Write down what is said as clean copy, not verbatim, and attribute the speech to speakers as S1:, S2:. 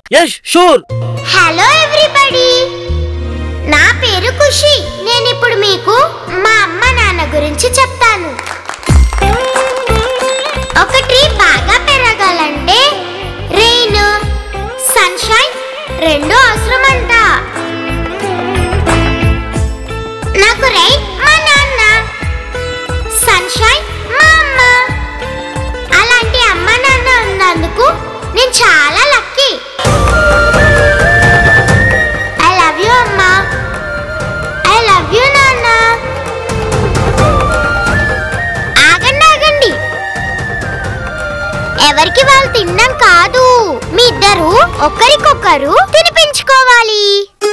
S1: yes sure.
S2: Hello everybody, నా పేరు ఖుషి. నేను ఇప్పుడు మీకు మా అమ్మ నాన్న గురించి చెప్తాను. ఒక ట్రీ బాగా పెరగాలంటే రెయిన్, సన్షైన్ రెండు అవసరమంట. నాకు రెయిన్ మా నాన్న, సన్షైన్ మా అమ్మ. అలాంటి అమ్మ నాన్న ఉన్నందుకు నేను చాలా లక్కీ. ఐ లవ్ యూ అమ్మా, ఐ లవ్ యూ నాన్న. ఆగండి ఆగండి, ఎవరికి వాళ్ళు తినడం కాదు, మీ ఇద్దరు ఒకరికొకరు తినిపించుకోవాలి.